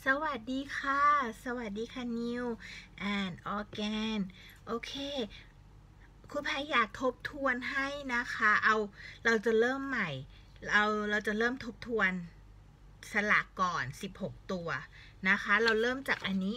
สวัสดีค่ะ สวัสดีค่ะนิวแอนออร์แกนโอเคครูแพรอยากทบทวนให้นะคะเราจะเริ่มใหม่เราจะเริ่มทบทวนสระก่อน16ตัวนะคะเราเริ่มจากอันนี้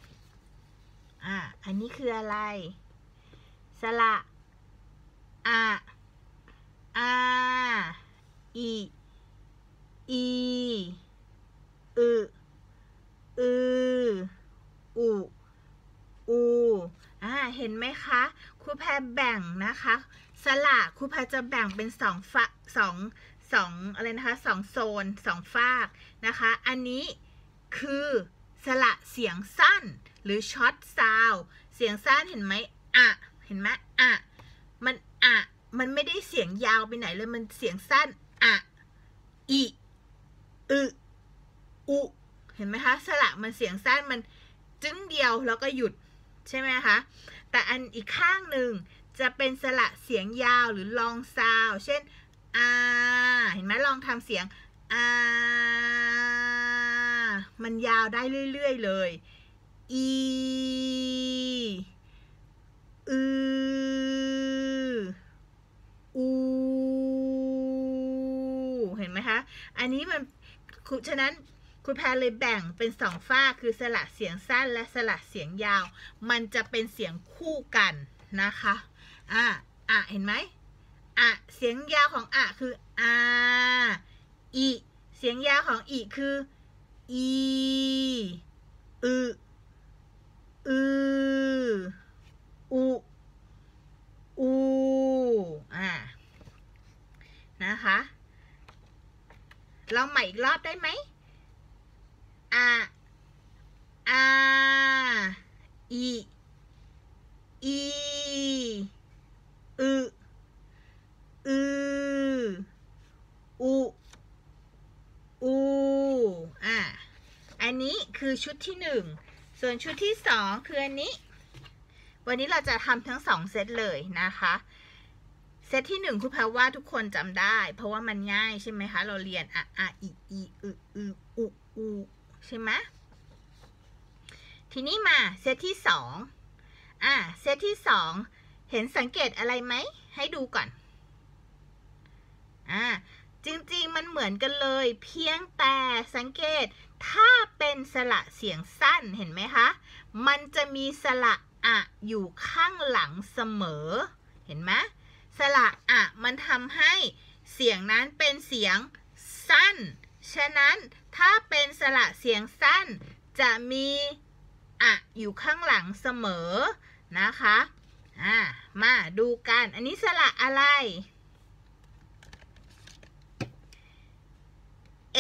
อันนี้คืออะไรสระอะอาอีอีอึอืออุอูเห็นไหมคะครูแพรแบ่งนะคะสระครูแพรจะแบ่งเป็นสองอะไรนะคะสองโซนสองฝากนะคะอันนี้คือสระเสียงสั้นหรือช็อตซาวเสียงสั้นเห็นไหมเห็นไหมมันไม่ได้เสียงยาวไปไหนเลยมันเสียงสั้นอีอึอุเห็นไหมคะสระมันเสียงสั้นมันจึ้งเดียวแล้วก็หยุดใช่ไหมคะแต่อันอีกข้างหนึ่งจะเป็นสระเสียงยาวหรือลองซาวเช่นเห็นไหมลองทำเสียงมันยาวได้เรื่อยๆเลยอีอืออูเห็นไหมคะอันนี้มันฉะนั้นคุณแพรเลยแบ่งเป็นสองฝ้าคือสระเสียงสั้นและสระเสียงยาวมันจะเป็นเสียงคู่กันนะคะเห็นไหมเสียงยาวของคืออีเสียงยาวของอีคืออีอือูนะคะลองใหม่อีกรอบได้ไหมอีอือูอันนี้คือชุดที่1ส่วนชุดที่2คืออันนี้วันนี้เราจะทำทั้ง2เซตเลยนะคะเซตที่1คุณแพรว่าทุกคนจำได้เพราะว่ามันง่ายใช่ไหมคะเราเรียนอีอูใช่ไหมทีนี้มาเซตที่2เซตที่2เห็นสังเกตอะไรไหมให้ดูก่อนจริงๆมันเหมือนกันเลยเพียงแต่สังเกตถ้าเป็นสระเสียงสั้นเห็นไหมคะมันจะมีสระอยู่ข้างหลังเสมอเห็นไหมสระมันทำให้เสียงนั้นเป็นเสียงสั้นฉะนั้นถ้าเป็นสระเสียงสั้นจะมีอยู่ข้างหลังเสมอนะคะมาดูกันอันนี้สระอะไรเอ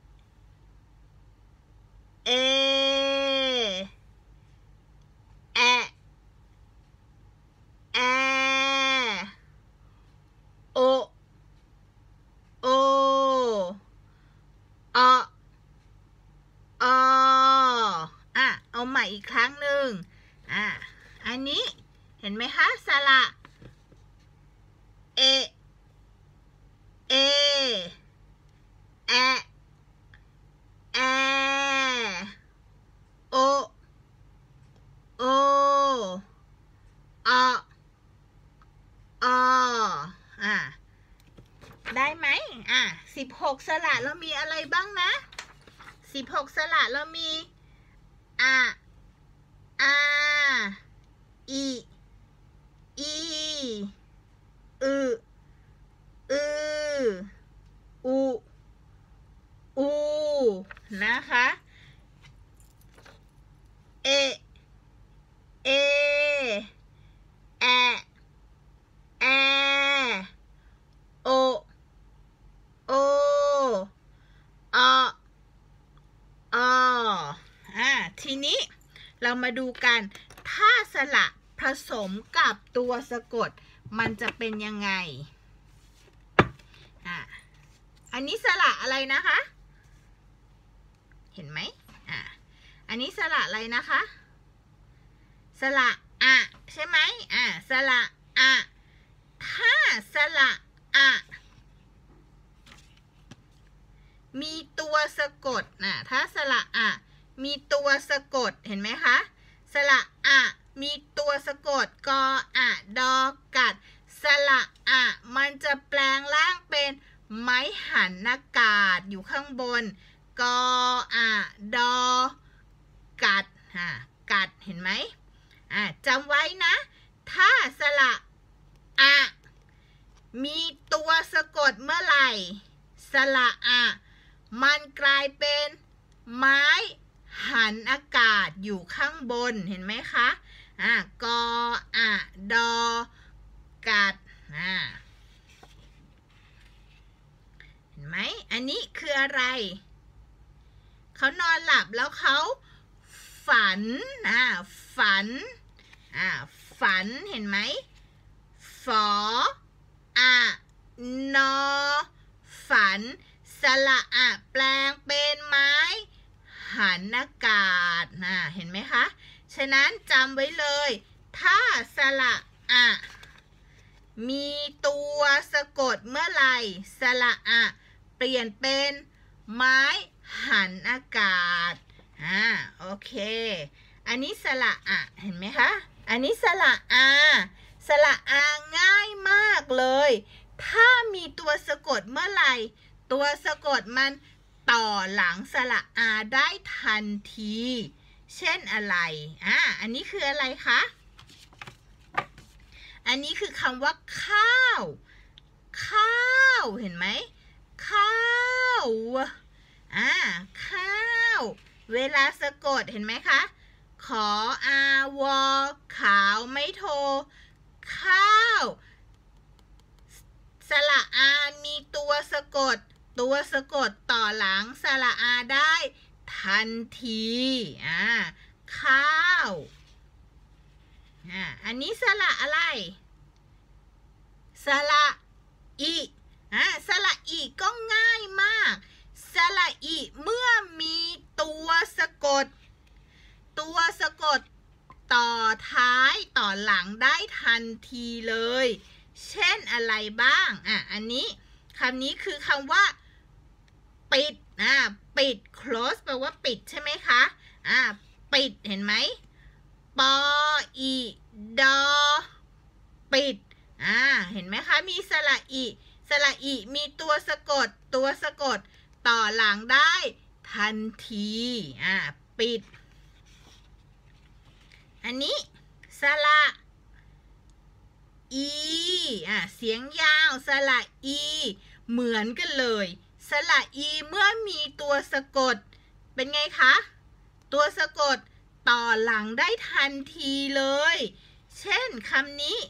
โอเอาใหม่อีกครั้งหนึ่งอันนี้เห็นไหมคะสระเอโอได้ไหม16สระเรามีอะไรบ้างนะ16สระเรามีอีอูนะคะเอโอทีนี้เรามาดูกันถ้าสระผสมกับตัวสะกดมันจะเป็นยังไงอันนี้สระอะไรนะคะเห็นไหมอันนี้สระอะไรนะคะสระใช่ไหมสระถ้าสระมีตัวสะกดถ้าสระมีตัวสะกดเห็นไหมคะสระอะมีตัวสะกดกออะดอกัดสระอะมันจะแปลงร่างเป็นไม้หันอากาศอยู่ข้างบนกออะดอกัดกัดเห็นไหมจำไว้นะถ้าสระอะมีตัวสะกดเมื่อไหร่สระอะมันกลายเป็นไม้หันอากาศอยู่ข้างบนเห็นไหมคะกออะดอกัดเห็นไหมอันนี้คืออะไรเขานอนหลับแล้วเขาฝันฝันเห็นไหมฝออะนอฝันสระอะแปลงเป็นไม้หันอากาศเห็นไหมคะฉะนั้นจำไว้เลยถ้าสระอะมีตัวสะกดเมื่อไหร่สระอะเปลี่ยนเป็นไม้หันอากาศโอเคอันนี้สระอะเห็นไหมคะอันนี้สระอาสระอาง่ายมากเลยถ้ามีตัวสะกดเมื่อไหร่ตัวสะกดมันต่อหลังสระอาได้ทันทีเช่นอะไรอันนี้คืออะไรคะอันนี้คือคำว่าข้าวเห็นไหมข้าวข้าวเวลาสะกดเห็นไหมคะขออาวอขาวไม่โทข้าวสระอามีตัวสะกดต่อหลังสระอาได้ทันทีข้าวอันนี้สระอะไรสระอิสระอิก็ง่ายมากสระอิเมื่อมีตัวสะกดต่อท้ายต่อหลังได้ทันทีเลยเช่นอะไรบ้างอันนี้คำนี้คือคำว่าปิดปิด close แปลว่าปิดใช่ไหมคะปิดเห็นไหมปออีดอปิดเห็นไหมคะมีสระอิมีตัวสะกดต่อหลังได้ทันทีปิดอันนี้สระอีเสียงยาวสระอีเหมือนกันเลยสระอีเมื่อมีตัวสะกดเป็นไงคะตัวสะกดต่อหลังได้ทันทีเลยเช่นคำนี้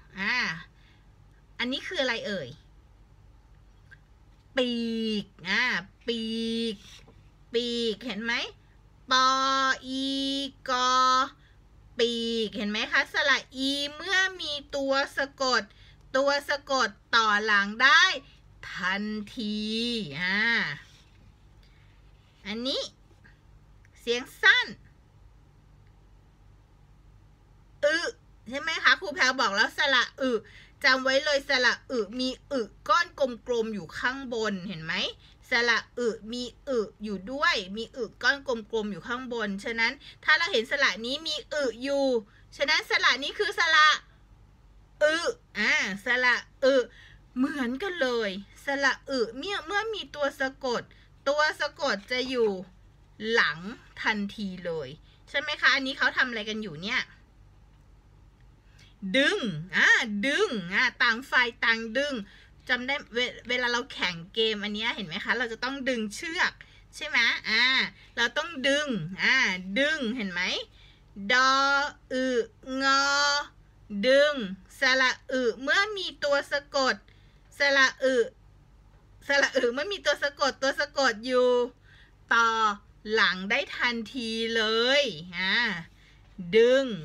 อันนี้คืออะไรเอ่ยปีกปีกเห็นไหมปออีกอปีกเห็นไหมคะสระอีเมื่อมีตัวสะกดต่อหลังได้ทันทีอันนี้เสียงสั้นใช่ไหมคะครูแพรบอกแล้วสระจำไว้เลยสระมีก้อนกลมๆอยู่ข้างบนเห็นไหมสระมีอยู่ด้วยมีก้อนกลมๆอยู่ข้างบนฉะนั้นถ้าเราเห็นสระนี้มีอยู่ฉะนั้นสระนี้คือสระสระเหมือนกันเลยสระเมื่อมีตัวสะกดจะอยู่หลังทันทีเลยใช่ไหมคะอันนี้เขาทำอะไรกันอยู่เนี่ยดึงต่างฝ่ายต่างดึงจำได้เวลาเราแข่งเกมอันนี้เห็นไหมคะเราจะต้องดึงเชือกใช่ไหมเราต้องดึงเห็นไหมดองอดึงสระเมื่อมีตัวสะกดสระเมื่อมีตัวสะกดอยู่ต่อหลังได้ทันทีเลยดึง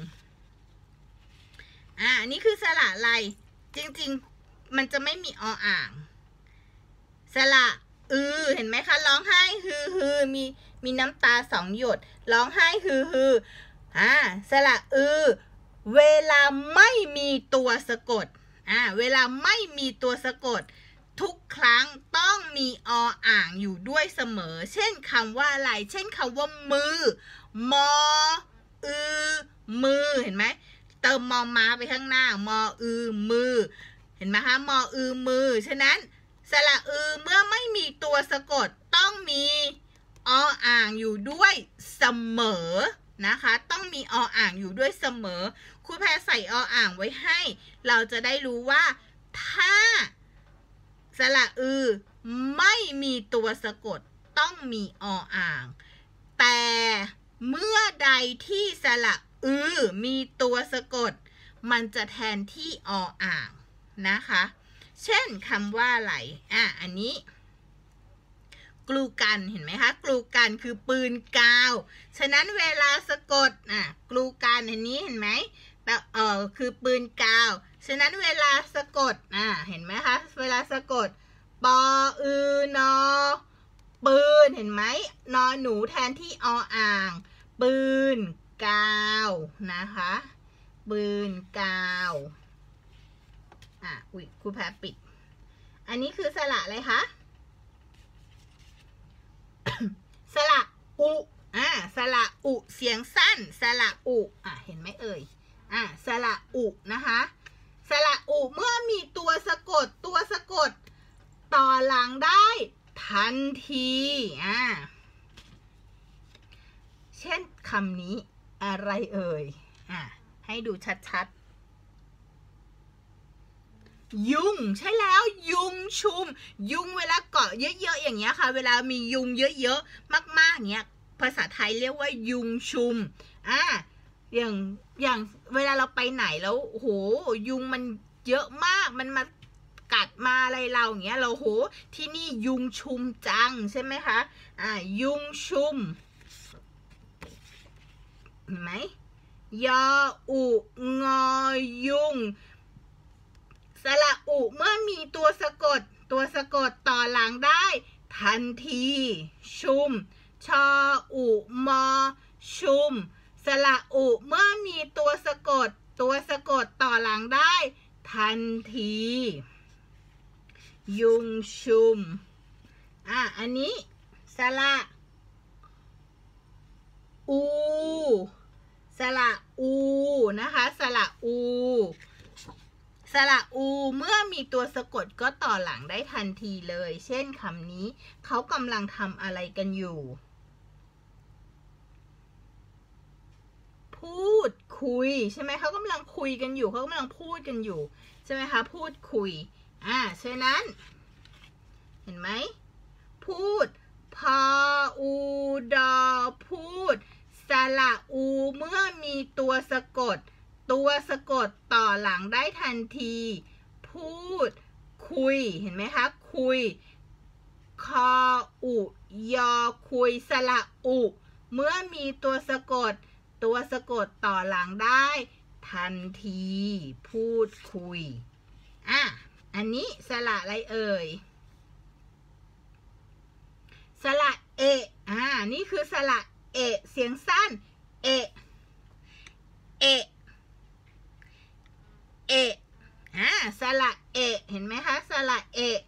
อันนี้คือสระอะไรจริงๆมันจะไม่มีออ่างสระเห็นไหมคะร้องไห้ฮือมีน้ำตา2 หยดร้องไห้ฮือสระเวลาไม่มีตัวสะกดเวลาไม่มีตัวสะกดทุกครั้งต้องมีออ่างอยู่ด้วยเสมอเช่นคำว่าอะไรเช่นคำว่ามือมอมือเห็นไหมเติมมอม้าไปข้างหน้ามอมือเห็นไหมคะมอมือฉะนั้นสระเมื่อไม่มีตัวสะกดต้องมีออ่างอยู่ด้วยเสมอนะคะต้องมีออ่างอยู่ด้วยเสมอครูแพรใส่ออ่างไว้ให้เราจะได้รู้ว่าถ้าสระไม่มีตัวสะกดต้องมีออ่างแต่เมื่อใดที่สระมีตัวสะกดมันจะแทนที่ออ่างนะคะเช่นคำว่าอะไรอันนี้กลูกันเห็นไหมคะกลูกันคือปืนกาวฉะนั้นเวลาสะกดกลูกันอันนี้เห็นไหมคือปืนกาวฉะนั้นเวลาสะกดเห็นไหมคะเวลาสะกดปนปืนเห็นไหมนอหนูแทนที่ออ่างปืนกาวนะคะปืนกาวอุ๊ยครูแพรปิดอันนี้คือสระอะไรคะสระอุสระอุเสียงสั้นสระอุเห็นไหมเอ่ยสระอุนะคะสระอุเมื่อมีตัวสะกดต่อหลังได้ทันทีเช่นคำนี้อะไรเอ่ยให้ดูชัดๆยุงใช่แล้วยุงชุมยุงเวลาเกาะเยอะๆอย่างเงี้ยค่ะเวลามียุงเยอะๆมากๆเงี้ยภาษาไทยเรียกว่ายุงชุมอย่างเวลาเราไปไหนแล้วโหยุงมันเยอะมากมันมากัดมาอะไรเราอย่างเงี้ยเราโหที่นี่ยุงชุมจังใช่ไหมคะยุงชุมเห็นไหมยออุงอยุงสระอุเมื่อมีตัวสะกดต่อหลังได้ทันทีชุมชออุมอชุมสระอุเมื่อมีตัวสะกดต่อหลังได้ทันทียุงชุมอันนี้สระอูนะคะสระอูเมื่อมีตัวสะกดก็ต่อหลังได้ทันทีเลยเช่นคำนี้เขากำลังทำอะไรกันอยู่พูดคุยใช่ไหมเขากำลังคุยกันอยู่เขากำลังพูดกันอยู่ใช่ไหมคะพูดคุยฉะนั้นเห็นไหมพูดพออูดอพูดสระอูเมื่อมีตัวสะกดต่อหลังได้ทันทีพูดคุยเห็นไหมคะคุยคออุยอคุยสระอุเมื่อมีตัวสะกดต่อหลังได้ทันทีพูดคุยอันนี้สระอะไรเอ่ยสระเอะนี่คือสระเอะเสียงสั้นเอะสระเอะเห็นไหมคะสระเอะ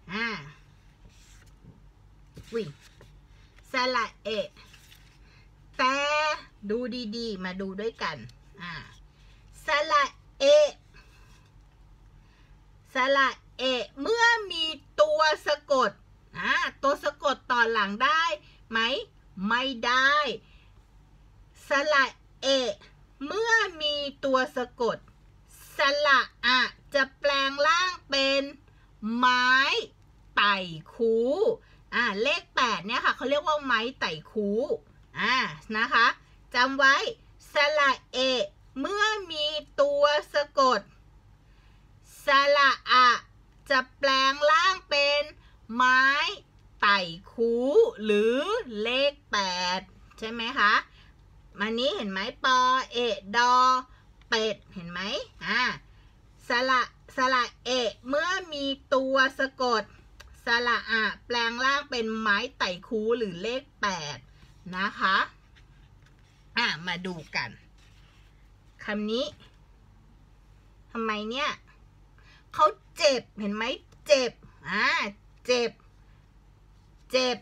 สระเอะแต่ดูดีๆมาดูด้วยกันสระเอะเมื่อมีตัวสะกดตัวสะกดต่อหลังได้ไหมไม่ได้สระเอะเมื่อมีตัวสะกดสระจะแปลงร่างเป็นไม้ไต่คูเลข8เนี่ยค่ะเขาเรียกว่าไม้ไต่คูนะคะจำไว้สระเอะเมื่อมีตัวสะกดสระจะแปลงร่างเป็นไม้ไต่คูหรือเลข8ใช่ไหมคะมันนี้เห็นไหมปอเอะดอเป็ดเห็นไหมสระเอะเมื่อมีตัวสะกดสระแปลงร่างเป็นไม้ไต่คูหรือเลข8นะคะมาดูกันคำนี้ทำไมเนี่ยเขาเจ็บเห็นไหมเจ็บเจ็บเจ็บ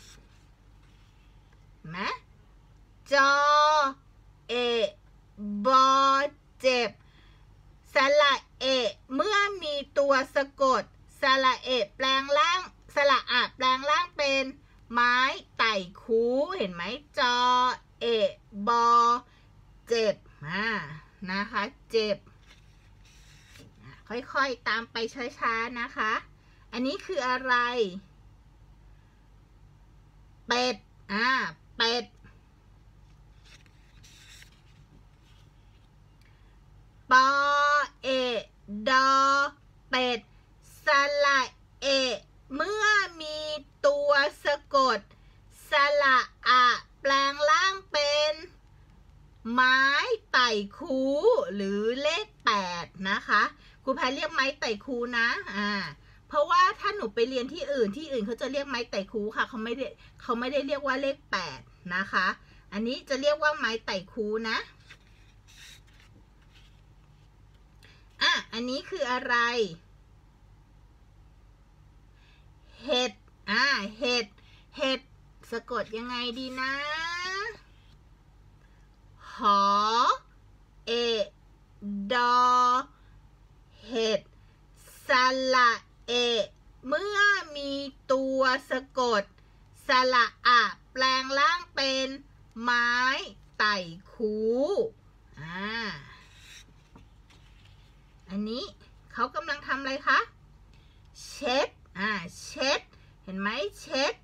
ไหมจอเอบอเจ็บสระเอเมื่อมีตัวสะกดสระเอแปลงร่างสระอะแปลงร่างเป็นไม้ไต่คูเห็นไหมจอเอบอเจ็บนะคะเจ็บค่อยๆตามไปช้าๆนะคะอันนี้คืออะไรเป็ดเป็ดปอเอดอเป็ดสระเอเมื่อมีตัวสะกดสระอะแปลงร่างเป็นไม้ไต่คูหรือเลข8นะคะครูแพรเรียกไม้ไต่คูนะเพราะว่าถ้าหนูไปเรียนที่อื่นเขาจะเรียกไม้ไต่คูค่ะเขาไม่ได้เรียกว่าเลข8นะคะอันนี้จะเรียกว่าไม้ไต่คูนะอันนี้คืออะไรเห็ดเห็ดสะกดยังไงดีนะหอเอดอเห็ดสระเอเมื่อมีตัวสะกดสระอะแปลงร่างเป็นไม้ไต่คูอันนี้เขากำลังทำอะไรคะเช็ดเช็ดเห็นไหมเช็ด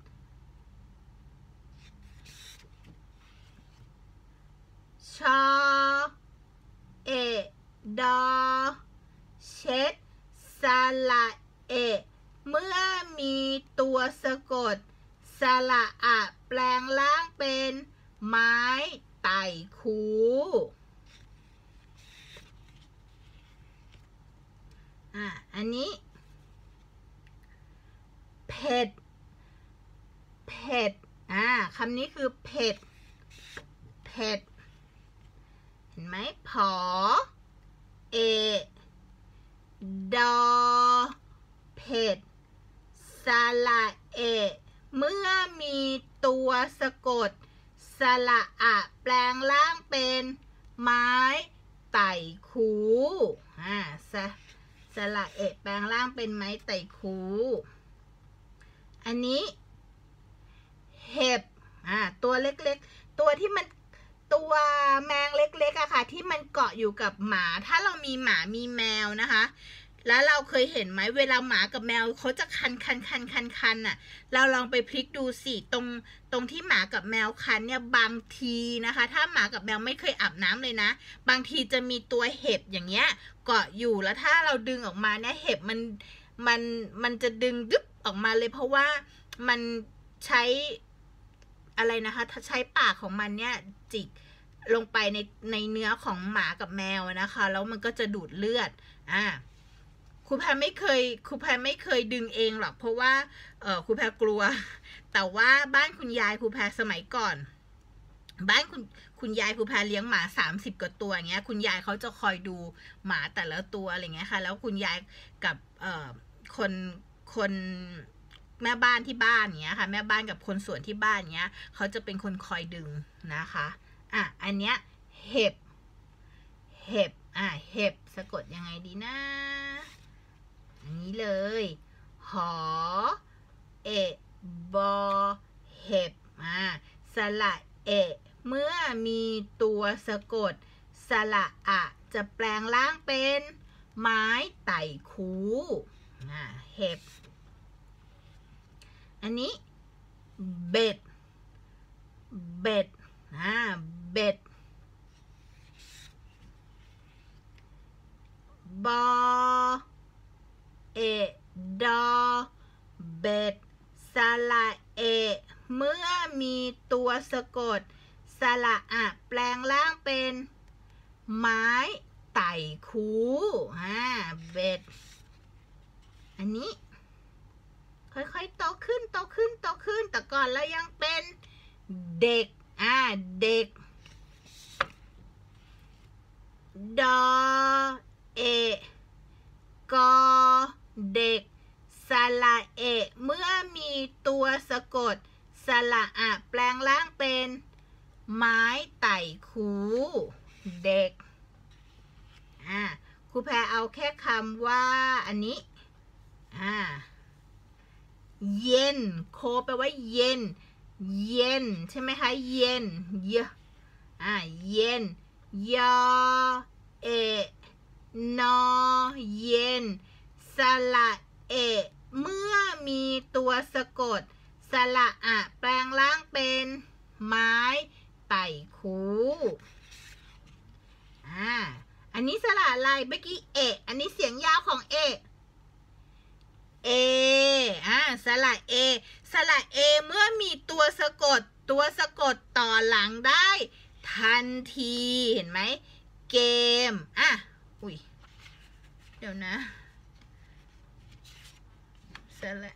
ชอเอดอเช็ดสระเอเมื่อมีตัวสะกดสระอะแปลงร่างเป็นไม้ไต่คูอันนี้เผ็ดคำนี้คือเผ็ดเห็นไหมผอเอดอเผ็ดสระเอเมื่อมีตัวสะกดสระอะแปลงร่างเป็นไม้ไต่คูสระเอแปลงร่างเป็นไม้ไต่คูอันนี้เห็บตัวเล็กๆตัวที่มันตัวแมงเล็กๆค่ะที่มันเกาะอยู่กับหมาถ้าเรามีหมามีแมวนะคะแล้วเราเคยเห็นไหมเวลาหมากับแมวเขาจะคันเราลองไปพลิกดูสิตรงที่หมากับแมวคันเนี่ยบางทีนะคะถ้าหมากับแมวไม่เคยอาบน้ำเลยนะบางทีจะมีตัวเห็บอย่างเงี้ยเกาะอยู่แล้วถ้าเราดึงออกมาเนี่ยเห็บมันจะดึงดึ๊บออกมาเลยเพราะว่ามันใช้อะไรนะคะถ้าใช้ปากของมันเนี่ยจิกลงไปในเนื้อของหมากับแมวนะคะแล้วมันก็จะดูดเลือดครูแพรไม่เคยดึงเองหรอกเพราะว่าครูแพรกลัวแต่ว่าบ้านคุณยายครูแพรสมัยก่อนบ้านคุณยายครูแพรเลี้ยงหมา30 กว่าตัวอย่างเงี้ยคุณยายเขาจะคอยดูหมาแต่ละตัวอะไรเงี้ยค่ะแล้วคุณยายกับคนแม่บ้านที่บ้านเงี้ยค่ะแม่บ้านกับคนสวนที่บ้านเงี้ยเขาจะเป็นคนคอยดึงนะคะอันเนี้ยเห็บสะกดยังไงดีนะอันนี้เลยหอเอบอเห็บสระเอเมื่อมีตัวสะกดสระอะจะแปลงร่างเป็นไม้ไต่คูเห็บอันนี้เบ็ดเบ็ดบอเอดอเบ็ดสระเอเมื่อมีตัวสะกดสระอะแปลงร่างเป็นไม้ไต่คูเบ็ดอันนี้ค่อยๆโตขึ้นแต่ก่อนเรายังเป็นเด็กเด็กดอเอกอเด็กสสระเอะเมื่อมีตัวสะกดสระอะแปลงร่างเป็นไม้ไต่คูเด็กครูแพรเอาแค่คำว่าอันนี้เย็นโคแปลว่าเย็นเย็นใช่ไหมคะเย็นเย็นยอเอนอเย็นสระเอะเมื่อมีตัวสะกดสระอะแปลงร่างเป็นไม้ไต่คูอันนี้สระอะไรเมื่อกี้อันนี้เสียงยาวของเสระสระเมื่อมีตัวสะกดต่อหลังได้ทันทีเห็นไหมเกมอุ้ยเดี๋ยวนะสระ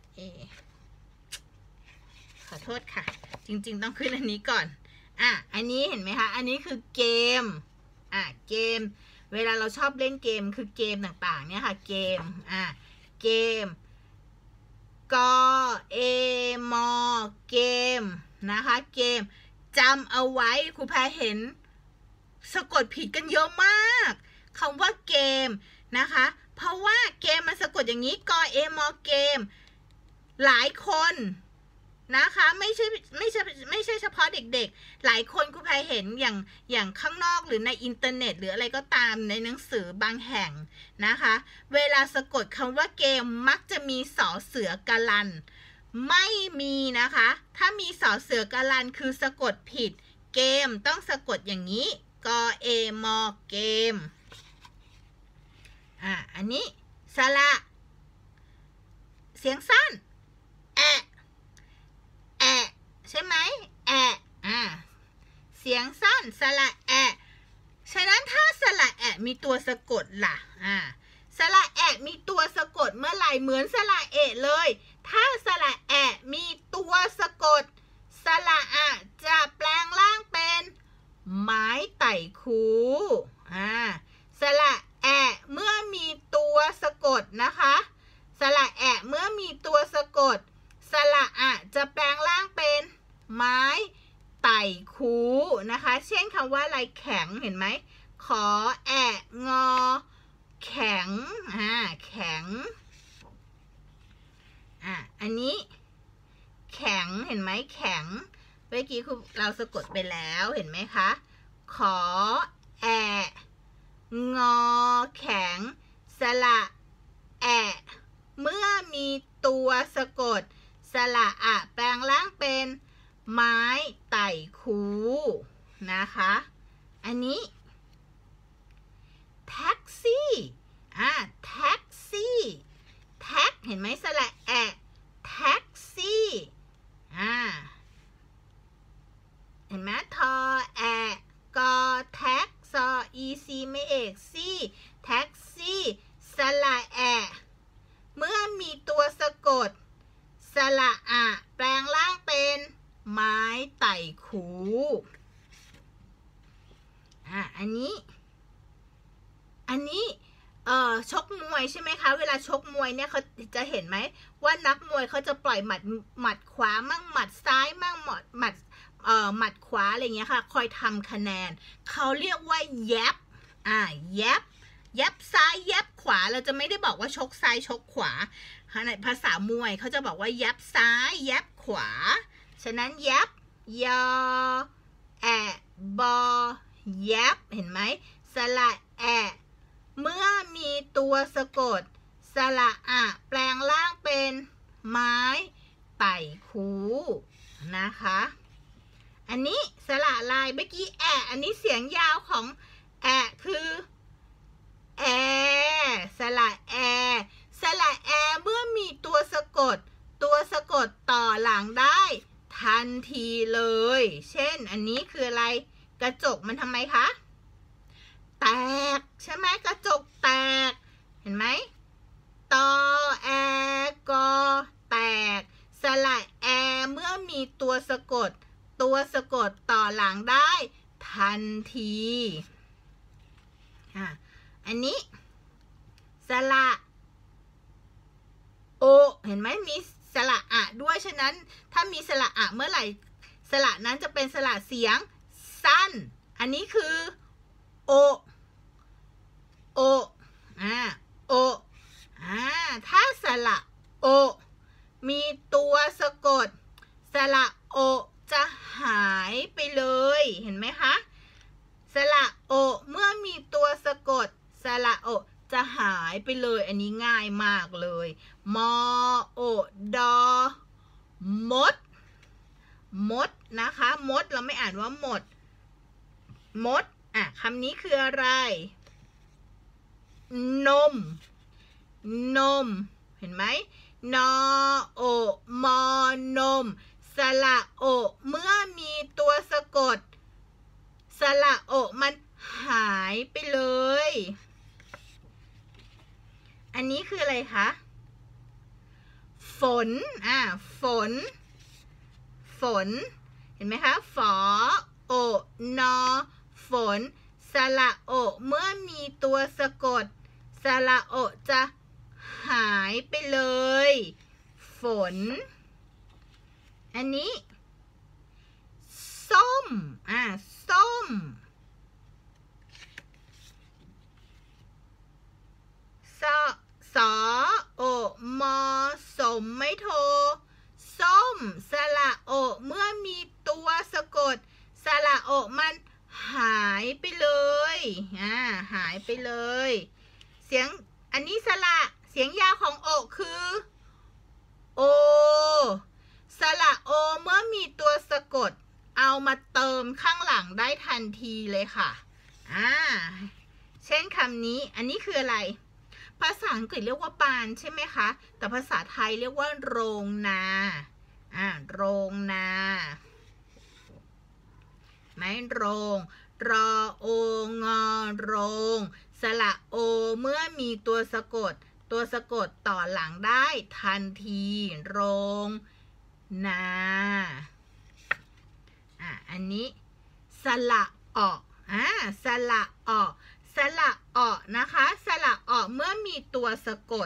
ขอโทษค่ะจริงๆต้องขึ้นอันนี้ก่อนอันนี้เห็นไหมคะอันนี้คือเกมเกมเวลาเราชอบเล่นเกมคือเกมต่างๆเนี่ยค่ะเกมเกมกมเกมนะคะเกมจำเอาไว้ครูแพรเห็นสะกดผิดกันเยอะมากคำว่าเกมนะคะเพราะว่าเกมมันสะกดอย่างนี้กมเกมหลายคนนะคะไม่ใช่เฉพาะเด็กๆหลายคนครูแพรเห็นอย่างข้างนอกหรือในอินเทอร์เน็ตหรืออะไรก็ตามในหนังสือบางแห่งนะคะเวลาสะกดคำว่าเกมมักจะมีสอเสือกะลันไม่มีนะคะถ้ามีสอเสือกะลันคือสะกดผิดเกมต้องสะกดอย่างนี้กมเกมอันนี้สระเสียงสั้นใช่ไหมเสียงสั้นสระฉะนั้นถ้าสระมีตัวสะกดล่ะสระมีตัวสะกดเมื่อไหร่เหมือนสระเลยถ้าสระมีตัวสะกดสระจะแปลงร่างเป็นไม้ไต่คูสระเมื่อมีตัวสะกดนะคะสระเมื่อมีตัวสะกดสระจะแปลงร่างเป็นไม้ไต่คูนะคะเช่นคำว่าอะไรแข็งเห็นไหมของอแข็งแข็งอันนี้แข็งเห็นไหมแข็งเมื่อกี้เราสะกดไปแล้วเห็นไหมคะของอแข็งสระเมื่อมีตัวสะกดสระแปลงร่างเป็นไม้ไต่คูนะคะอันนี้แท็กซี่แท็กซี่แท็กเห็นไหมสระแท็กซี่เห็นไหมทอกอแท็กซออีซีไม่เอกซี่แท็กซี่สระเมื่อมีตัวสะกดสระแปลงร่างเป็นไม้ไต่คูอันนี้ชกมวยใช่ไหมคะเวลาชกมวยเนี่ยเขาจะเห็นไหมว่านักมวยเขาจะปล่อยหมัดขวามั่งหมัดซ้ายมั่งหมัดขวาอะไรเงี้ยค่ะคอยทำคะแนนเขาเรียกว่าแยบแยบซ้ายแยบขวาเราจะไม่ได้บอกว่าชกซ้ายชกขวาในภาษามวยเขาจะบอกว่าแยบซ้ายแยบขวาฉะนั้นแยบยอบอแยบเห็นไหมสระเมื่อมีตัวสะกดสระแปลงร่างเป็นไม้ไต่คูนะคะอันนี้สระลายเมื่อกี้อันนี้เสียงยาวของคือสระสระเมื่อมีตัวสะกดต่อหลังได้ทันทีเลยเช่นอันนี้คืออะไรกระจกมันทำไมคะแตกใช่ไหมกระจกแตกเห็นไหมตอกอแตกสระเมื่อมีตัวสะกดต่อหลังได้ทันทีอันนี้สระโอโอเห็นไหมมีสระอะด้วยฉะนั้นถ้ามีสระอะเมื่อไหร่สระนั้นจะเป็นสระเสียงสั้นอันนี้คือโอโอโอถ้าสระโอมีตัวสะกดสระโอจะหายไปเลยเห็นไหมคะสระโอเมื่อมีตัวสะกดสระโอจะหายไปเลยอันนี้ง่ายมากเลยมอโอดอมดมดนะคะมดเราไม่อ่านว่าหมดมดคำนี้คืออะไรนมนมเห็นไหมนอโอมอนมสระโอเมื่อมีตัวสะกดสระโอมันหายไปเลยอันนี้คืออะไรคะฝนฝนฝนเห็นไหมคะฝอโอนอฝนสระโอเมื่อมีตัวสะกดสระโอจะหายไปเลยฝนอันนี้ส้มส้มสอโอมอสมไม่โทส้มสระโอเมื่อมีตัวสะกดสระโอมันหายไปเลยหายไปเลยเสียงอันนี้สระเสียงยาวของโอคือโอสระโอเมื่อมีตัวสะกดเอามาเติมข้างหลังได้ทันทีเลยค่ะเช่นคำนี้อันนี้คืออะไรภาษาอังกฤษเรียกว่าปานใช่ไหมคะแต่ภาษาไทยเรียกว่าโรงนาโรงนาไหมโรงรอโองอโรงสระโอเมื่อมีตัวสะกดต่อหลังได้ทันทีโรงนาอันนี้สระออกสระออกสระออกนะคะสระออกเมื่อมีตัวสะกด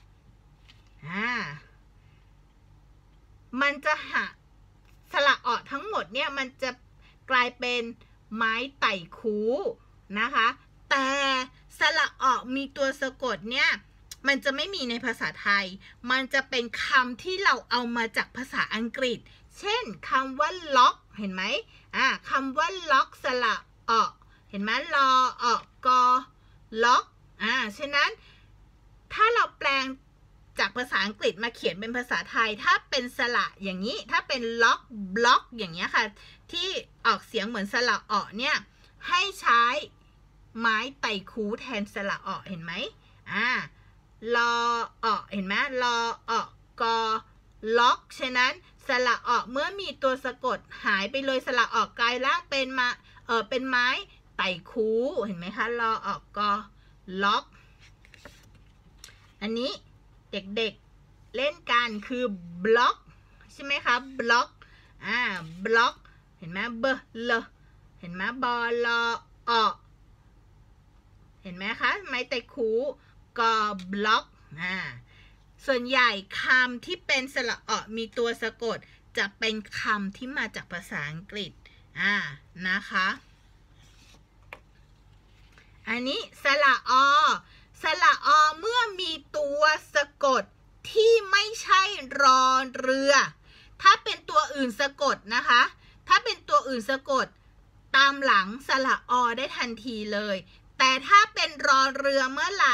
มันจะสระออกทั้งหมดเนี่ยมันจะกลายเป็นไม้ไต่คูนะคะแต่สระออกมีตัวสะกดเนี่ยมันจะไม่มีในภาษาไทยมันจะเป็นคำที่เราเอามาจากภาษาอังกฤษเช่นคำว่าล็อกเห็นไหมคำว่าล็อกสระออกเห็นไหมลอออกกอล็อกฉะนั้นถ้าเราแปลงจากภาษาอังกฤษมาเขียนเป็นภาษาไทยถ้าเป็นสระอย่างนี้ถ้าเป็นล็อกบล็อกอย่างเงี้ยค่ะที่ออกเสียงเหมือนสระออกเนี่ยให้ใช้ไม้ไต่คูแทนสระออกเห็นไหมลอออกเห็นไหมลอออกกอล็อกฉะนั้นสระออกเมื่อมีตัวสะกดหายไปเลยสระออกกลายร่างเป็นเป็นไม้ไต่คูเห็นไหมคะลอออกกอล็อกอันนี้เด็กๆเล่นกันคือบล็อกใช่ไหมคะบล็อกบล็อกเห็นไหมเบลเห็นไหมบอลออเห็นไหมคะไม้ไต่คูกอบล็อกส่วนใหญ่คำที่เป็นสระอมีตัวสะกดจะเป็นคำที่มาจากภาษาอังกฤษนะคะอันนี้สระอสระอเมื่อมีตัวสะกดที่ไม่ใช่รอเรือถ้าเป็นตัวอื่นสะกดนะคะถ้าเป็นตัวอื่นสะกดตามหลังสระอได้ทันทีเลยแต่ถ้าเป็นรอเรือเมื่อไหร่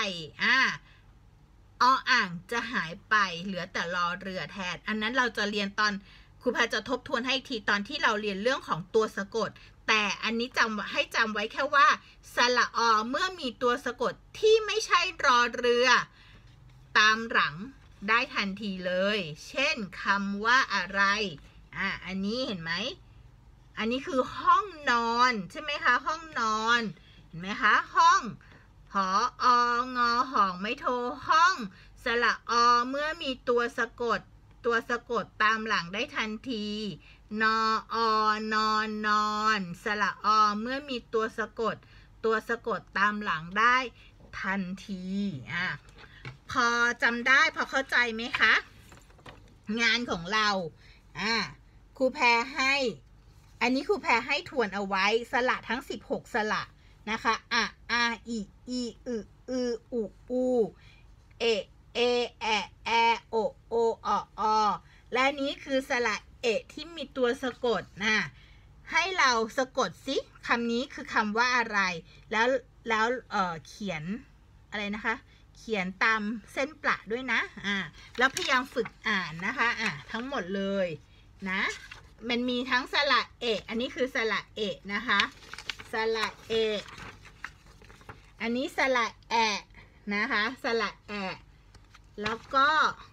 อ่างจะหายไปเหลือแต่รอเรือแทนอันนั้นเราจะเรียนตอนครูพาจะทบทวนให้ทีตอนที่เราเรียนเรื่องของตัวสะกดแต่อันนี้ให้จำไว้แค่ว่าสระอเมื่อมีตัวสะกดที่ไม่ใช่รอเรือตามหลังได้ทันทีเลยเช่นคำว่าอะไรอันนี้เห็นไหมอันนี้คือห้องนอนใช่ไหมคะห้องนอนเห็นไหมคะห้องหองอหองไม่โทห้องสระอเมื่อมีตัวสะกดตามหลังได้ทันทีนอนอนนอนสระอเมื่อมีตัวสะกดตามหลังได้ทันทีพอจำได้พอเข้าใจไหมคะงานของเราครูแพรให้อันนี้ครูแพรให้ทวนเอาไว้สระทั้ง16สระนะคะอีอูเอแอโอและนี้คือสระเอะที่มีตัวสะกดให้เราสะกดสิคำนี้คือคำว่าอะไรแล้วเขียนอะไรนะคะเขียนตามเส้นประด้วยนะแล้วพยายามฝึกอ่านนะคะทั้งหมดเลยนะมันมีทั้งสระเอะอันนี้คือสระเอะนะคะสระเอะอันนี้สระแอะนะคะสระแอะแล้วก็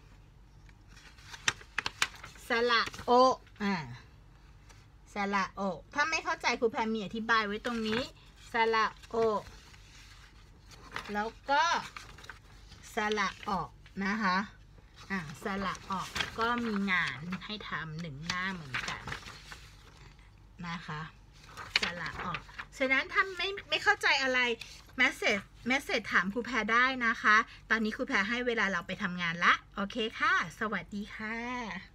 สระโอสระโอถ้าไม่เข้าใจครูแพรมีอธิบายไว้ตรงนี้สระโอแล้วก็สระออกนะคะสระออกก็มีงานให้ทำ1 หน้าเหมือนกันนะคะสระออกฉะนั้นถ้าไม่เข้าใจอะไรเมสเซจถามครูแพรได้นะคะตอนนี้ครูแพรให้เวลาเราไปทำงานละโอเคค่ะสวัสดีค่ะ